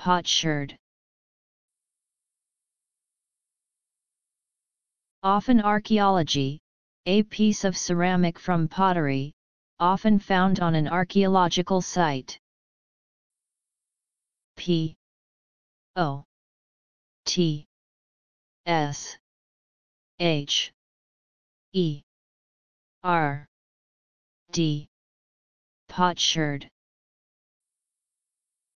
potsherd. Often archaeology, a piece of ceramic from pottery, often found on an archaeological site. P O T S H E R D potsherd.